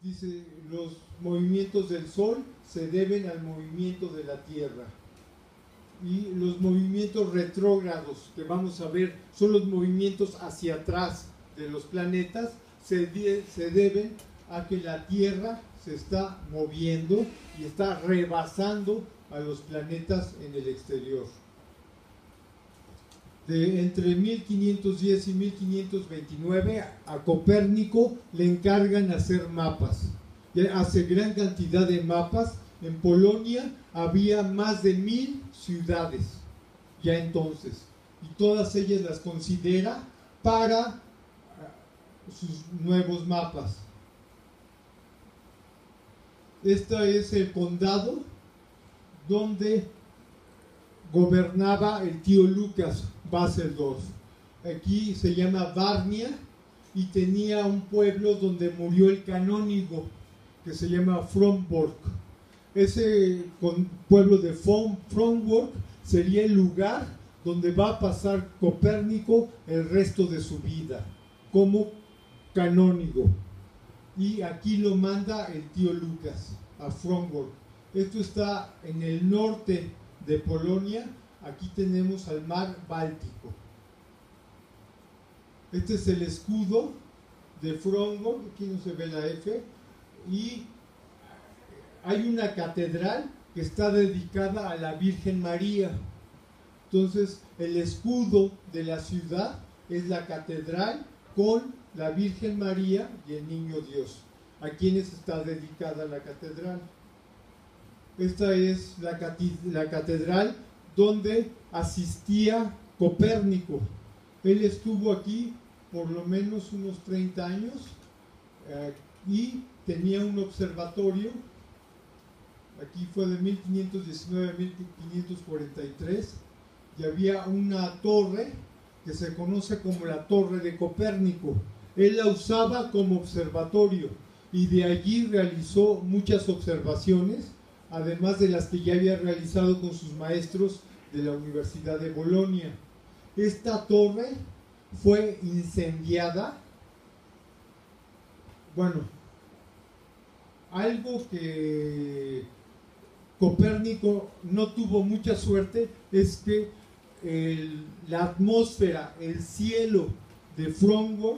Dice, los movimientos del Sol se deben al movimiento de la Tierra. Y los movimientos retrógrados que vamos a ver son los movimientos hacia atrás de los planetas, se deben a que la Tierra se está moviendo y está rebasando a los planetas en el exterior. Entre 1510 y 1529 a Copérnico le encargan hacer mapas. Hace gran cantidad de mapas. En Polonia había más de 1000 ciudades ya entonces, y todas ellas las considera para sus nuevos mapas. Este es el condado donde gobernaba el tío Lucas Basseldorf. Aquí se llama Varnia y tenía un pueblo donde murió el canónigo que se llama Fromborg. Ese pueblo de Fromborg sería el lugar donde va a pasar Copérnico el resto de su vida como canónigo. Y aquí lo manda el tío Lucas a Fromborg. Esto está en el norte de Polonia. Aquí tenemos al mar Báltico. Este es el escudo de Fromborg. Aquí no se ve la F. Y hay una catedral que está dedicada a la Virgen María. Entonces, el escudo de la ciudad es la catedral con la Virgen María y el Niño Dios. ¿A quiénes está dedicada la catedral? Esta es la catedral donde asistía Copérnico. Él estuvo aquí por lo menos unos 30 años y tenía un observatorio. Aquí fue de 1519 a 1543 y había una torre que se conoce como la Torre de Copérnico. Él la usaba como observatorio y de allí realizó muchas observaciones, además de las que ya había realizado con sus maestros de la Universidad de Bolonia. Esta torre fue incendiada. Bueno, algo que Copérnico no tuvo mucha suerte es que la atmósfera, el cielo de Fromborg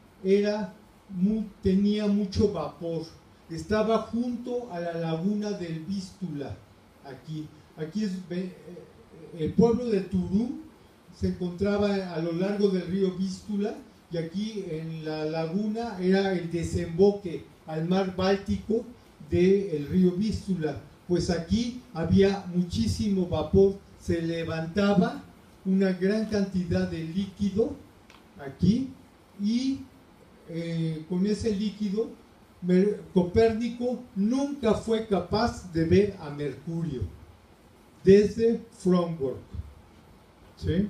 tenía mucho vapor. Estaba junto a la laguna del Vístula. Aquí es el pueblo de Turú, se encontraba a lo largo del río Vístula, y aquí en la laguna era el desemboque al mar Báltico del río Vístula. Pues aquí había muchísimo vapor, se levantaba una gran cantidad de líquido aquí, y con ese líquido Copérnico nunca fue capaz de ver a Mercurio desde Fromborg. ¿Sí?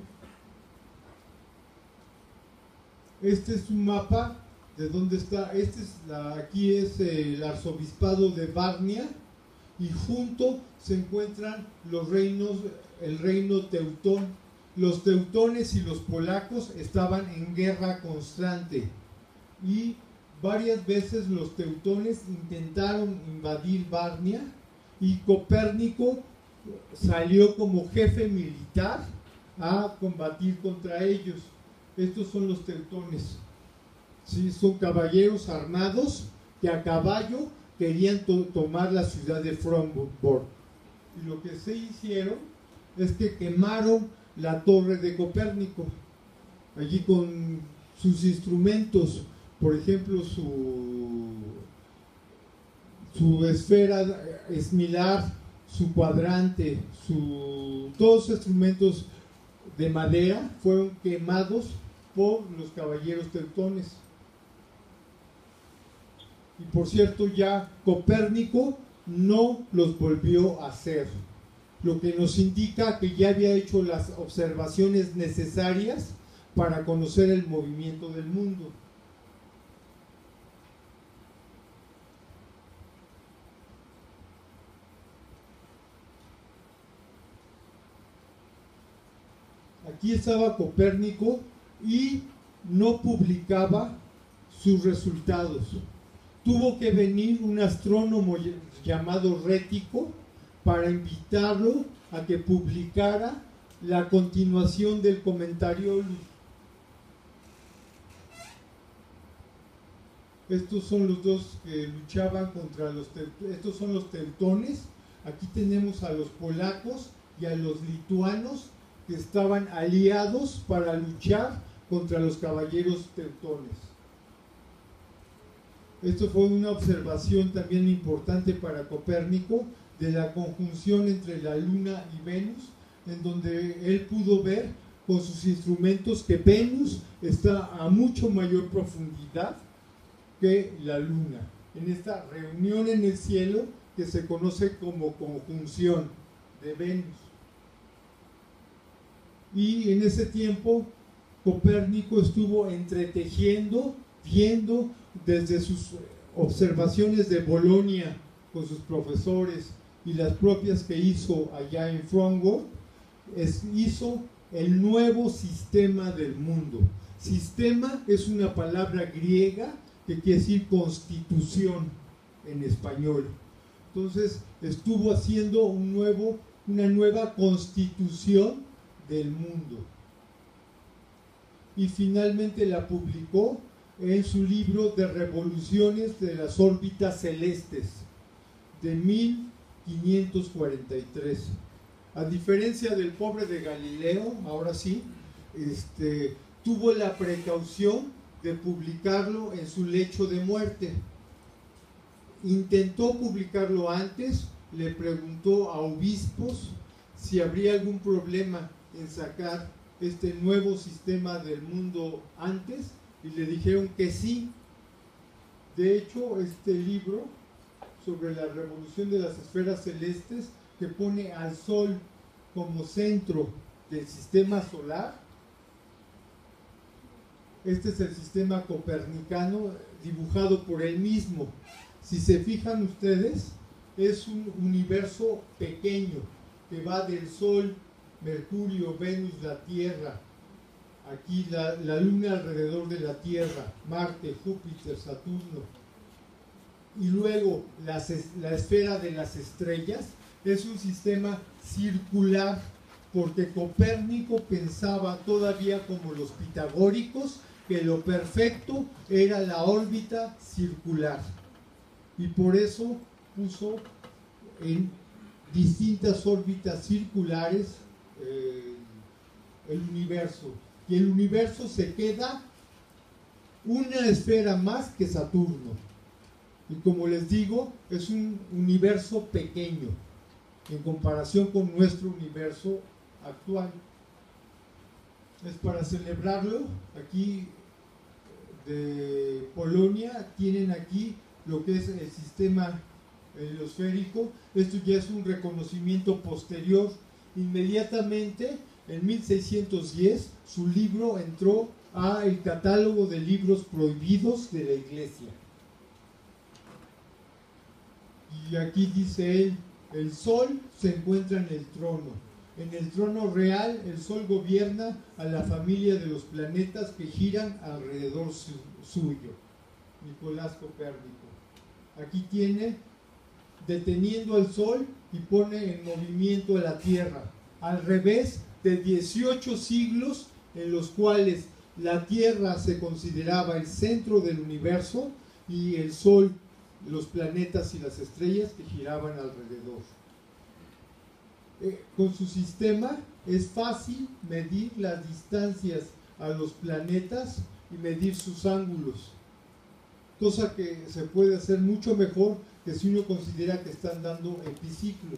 Este es un mapa de dónde está. Aquí es el arzobispado de Varnia, y junto se encuentran los reinos, el reino teutón. Los teutones y los polacos estaban en guerra constante, y varias veces los teutones intentaron invadir Varnia, y Copérnico salió como jefe militar a combatir contra ellos. Estos son los teutones. Sí, son caballeros armados que a caballo querían tomar la ciudad de Fromborg. Y lo que se hicieron es que quemaron la torre de Copérnico, allí con sus instrumentos, por ejemplo su esfera esmilar, su cuadrante, todos los instrumentos de madera fueron quemados por los caballeros teutones. Y por cierto, ya Copérnico no los volvió a hacer, lo que nos indica que ya había hecho las observaciones necesarias para conocer el movimiento del mundo. Aquí estaba Copérnico y no publicaba sus resultados. tuvo que venir un astrónomo llamado Rético para invitarlo a que publicara la continuación del Commentariolus. Estos son los dos que luchaban contra estos son los teutones. Aquí tenemos a los polacos y a los lituanos que estaban aliados para luchar contra los caballeros teutones. Esto fue una observación también importante para Copérnico de la conjunción entre la Luna y Venus, en donde él pudo ver con sus instrumentos que Venus está a mucho mayor profundidad que la Luna, en esta reunión en el cielo que se conoce como conjunción de Venus. Y en ese tiempo Copérnico estuvo entretejiendo, viendo desde sus observaciones de Bolonia con sus profesores y las propias que hizo allá en Frankfurt, hizo el nuevo sistema del mundo. Sistema es una palabra griega que quiere decir constitución en español. Entonces estuvo haciendo una nueva constitución del mundo. Y finalmente la publicó en su libro de revoluciones de las órbitas celestes de 1543. A diferencia del pobre de Galileo, ahora sí, tuvo la precaución de publicarlo en su lecho de muerte. Intentó publicarlo antes, le preguntó a obispos si habría algún problema en sacar este nuevo sistema del mundo antes, y le dijeron que sí. De hecho, este libro sobre la revolución de las esferas celestes, que pone al Sol como centro del sistema solar, este es el sistema copernicano dibujado por él mismo. Si se fijan ustedes, es un universo pequeño que va del Sol, Mercurio, Venus, la Tierra, aquí la Luna alrededor de la Tierra, Marte, Júpiter, Saturno, y luego la esfera de las estrellas. Es un sistema circular, porque Copérnico pensaba todavía como los pitagóricos que lo perfecto era la órbita circular, y por eso puso en distintas órbitas circulares el universo, y el universo se queda una esfera más que Saturno, y como les digo, es un universo pequeño en comparación con nuestro universo actual. Es para celebrarlo. Aquí de Polonia tienen aquí lo que es el sistema heliosférico. Esto ya es un reconocimiento posterior. Inmediatamente en 1610 su libro entró al catálogo de libros prohibidos de la Iglesia. Y aquí dice él: el Sol se encuentra en el trono. En el trono real, el Sol gobierna a la familia de los planetas que giran alrededor suyo. Nicolás Copérnico. Aquí tiene deteniendo al Sol y pone en movimiento a la Tierra, al revés de 18 siglos en los cuales la Tierra se consideraba el centro del universo y el Sol, los planetas y las estrellas que giraban alrededor. Con su sistema es fácil medir las distancias a los planetas y medir sus ángulos, cosa que se puede hacer mucho mejor que si uno considera que están dando epiciclos.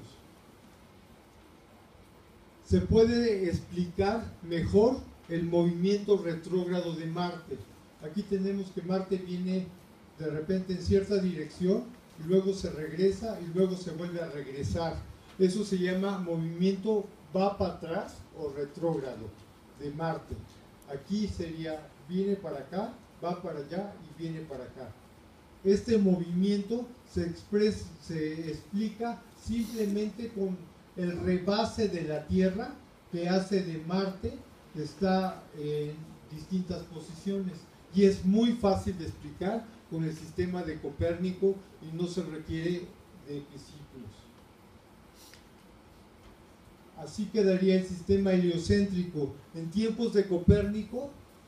Se puede explicar mejor el movimiento retrógrado de Marte. Aquí tenemos que Marte viene de repente en cierta dirección y luego se regresa y luego se vuelve a regresar. Eso se llama movimiento va para atrás o retrógrado de Marte. Aquí sería viene para acá, va para allá y viene para acá. Este movimiento se explica simplemente con el rebase de la Tierra que hace de Marte, que está en distintas posiciones, y es muy fácil de explicar con el sistema de Copérnico y no se requiere de epiciclos. Así quedaría el sistema heliocéntrico. En tiempos de Copérnico,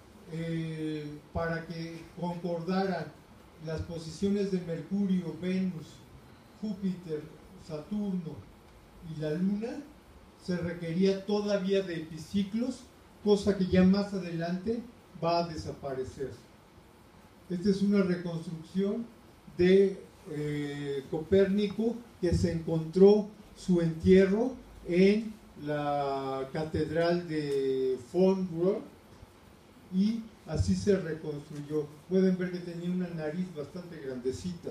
para que concordaran las posiciones de Mercurio, Venus, Júpiter, Saturno y la Luna, se requería todavía de epiciclos, cosa que ya más adelante va a desaparecer. Esta es una reconstrucción de Copérnico, que se encontró su entierro en la catedral de Fontainebleau, y así se reconstruyó. Pueden ver que tenía una nariz bastante grandecita.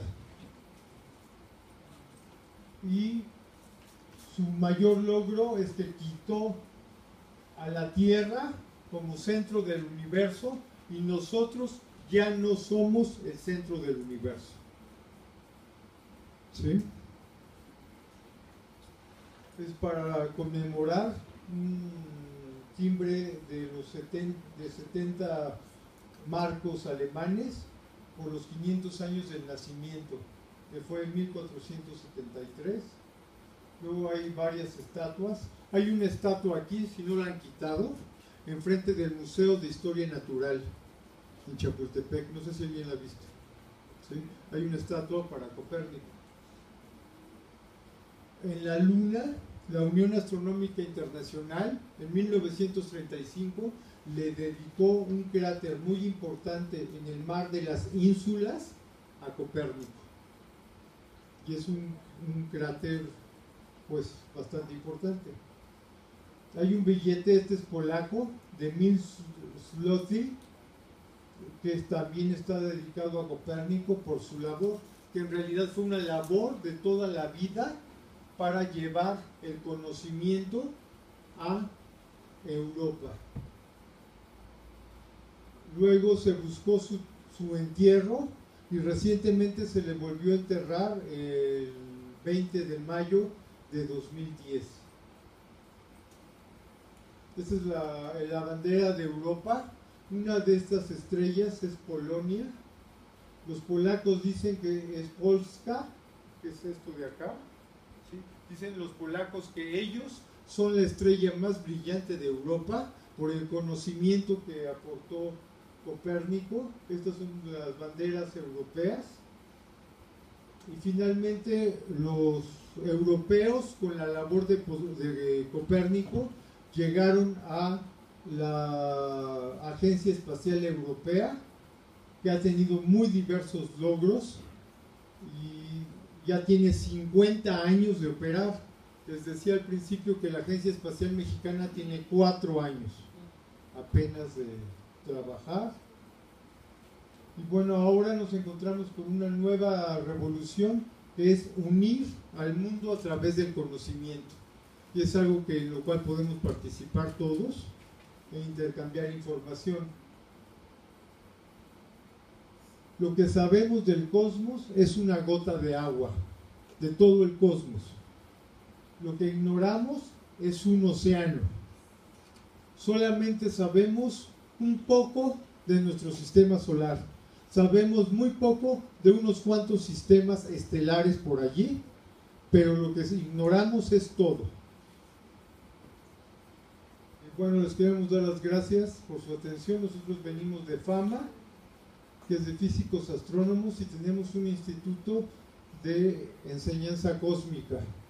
Y su mayor logro es que quitó a la Tierra como centro del universo, y nosotros ya no somos el centro del universo. ¿Sí? Es para conmemorar un timbre de los 70 marcos alemanes por los 500 años del nacimiento, que fue en 1473. Luego hay varias estatuas. Hay una estatua aquí, si no la han quitado, enfrente del Museo de Historia Natural en Chapultepec. No sé si alguien la ha visto. ¿Sí? Hay una estatua para Copérnico. En la Luna, la Unión Astronómica Internacional en 1935 le dedicó un cráter muy importante en el mar de las Ínsulas a Copérnico. Y es un cráter pues bastante importante. Hay un billete, este es polaco, de 1000 zloty, que también está dedicado a Copérnico por su labor, que en realidad fue una labor de toda la vida para llevar el conocimiento a Europa. Luego se buscó su entierro, y recientemente se le volvió a enterrar el 20 de mayo de 2010. Esta es la bandera de Europa. Una de estas estrellas es Polonia. Los polacos dicen que es Polska, que es esto de acá. ¿Sí? Dicen los polacos que ellos son la estrella más brillante de Europa por el conocimiento que aportó Copérnico. Estas son las banderas europeas. Y finalmente los europeos, con la labor de Copérnico, llegaron a la Agencia Espacial Europea, que ha tenido muy diversos logros y ya tiene 50 años de operar. Les decía al principio que la Agencia Espacial Mexicana tiene 4 años apenas de trabajar. Y bueno, ahora nos encontramos con una nueva revolución, que es unir al mundo a través del conocimiento. Y es algo en lo cual podemos participar todos e intercambiar información. Lo que sabemos del cosmos es una gota de agua, de todo el cosmos. Lo que ignoramos es un océano. Solamente sabemos un poco de nuestro sistema solar. Sabemos muy poco de unos cuantos sistemas estelares por allí, pero lo que ignoramos es todo. Y bueno, les queremos dar las gracias por su atención. Nosotros venimos de FAMA, que es de físicos astrónomos, y tenemos un instituto de enseñanza cósmica.